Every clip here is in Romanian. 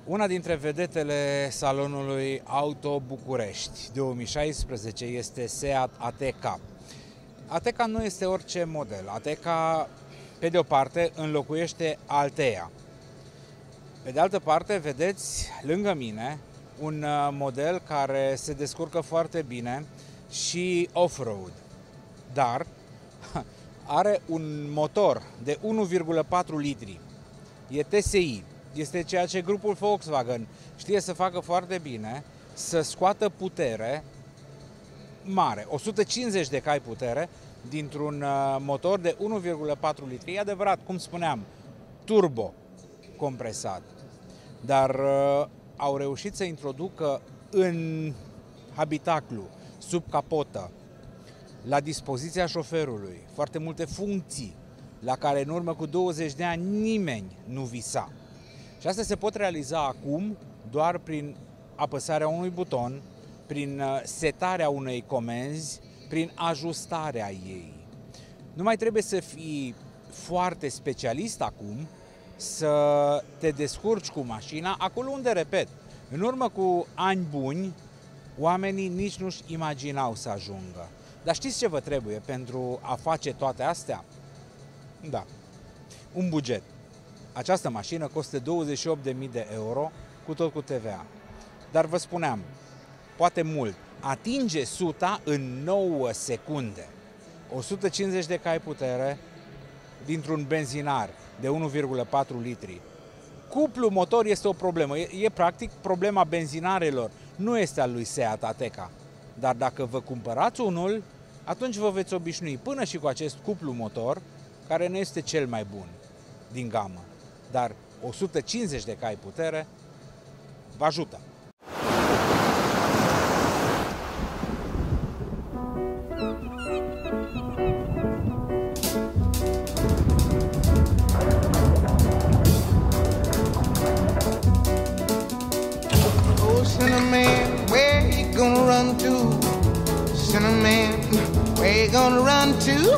Una dintre vedetele salonului Auto București 2016 este Seat Ateca. Ateca nu este orice model. Ateca, pe de o parte, înlocuiește Altea. Pe de altă parte, vedeți lângă mine un model care se descurcă foarte bine și off-road, dar are un motor de 1,4 litri. E TSI. Este ceea ce grupul Volkswagen știe să facă foarte bine, să scoată putere mare, 150 de cai putere, dintr-un motor de 1,4 litri. E adevărat, cum spuneam, turbo compresat, dar au reușit să introducă în habitaclu, sub capotă, la dispoziția șoferului, foarte multe funcții la care în urmă cu 20 de ani nimeni nu visa. Și astea se pot realiza acum doar prin apăsarea unui buton, prin setarea unei comenzi, prin ajustarea ei. Nu mai trebuie să fii foarte specialist acum să te descurci cu mașina acolo unde, repet, în urmă cu ani buni, oamenii nici nu-și imaginau să ajungă. Dar știți ce vă trebuie pentru a face toate astea? Da, un buget. Această mașină costă 28.000 de euro, cu tot cu TVA. Dar vă spuneam, poate mult, atinge suta în 9 secunde. 150 de cai putere dintr-un benzinar de 1,4 litri. Cuplu motor este o problemă. E practic problema benzinarelor. Nu este al lui Seat Ateca. Dar dacă vă cumpărați unul, atunci vă veți obișnui până și cu acest cuplu motor, care nu este cel mai bun din gamă. Dar 150 de cai putere vă ajută. Oh, Cinnamon, where you gonna run to? Cinnamon, where you gonna run to?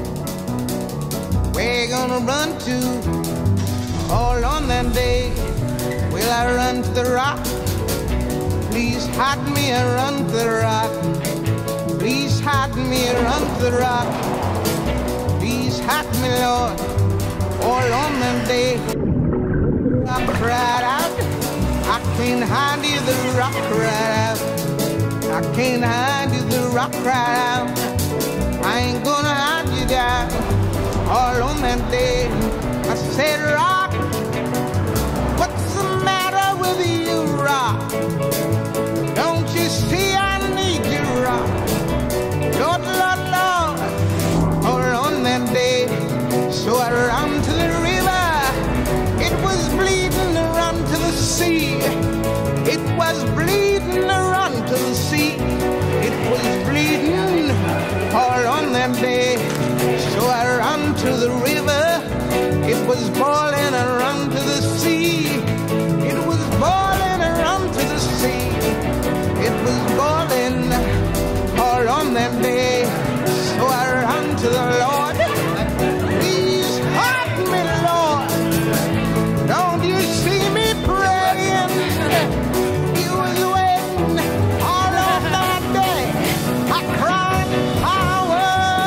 Where you gonna run to? All on that day, will I run to the rock? Please hide me and run to the rock. Please hide me and run to the rock. Please hide me, Lord. All on that day, I cried out. I can't hide you, the rock cried out. I can't hide you, the rock cried out. I ain't gonna hide you down. All on that day, I said, rock, what's the matter with you, rock? Don't you see I need you, rock? Lord, Lord, Lord, all on that day, so I ran to the river. It was bleeding to run to the sea. It was bleeding to run to the sea. It was bleeding all on that day, so I ran to the river. It was boiling and run to the sea. It was boiling and run to the sea. It was boiling all on that day, so I ran to the Lord. Please help me, Lord. Don't you see me praying? He was waiting all of that day. I cried, power,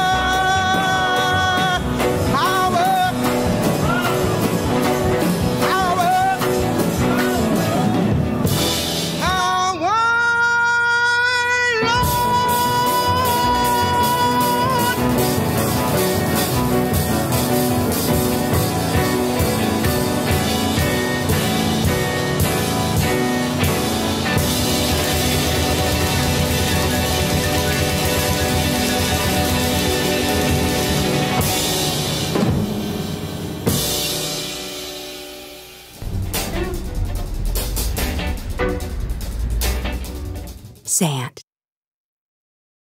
power, power. Power, Lord. Seat.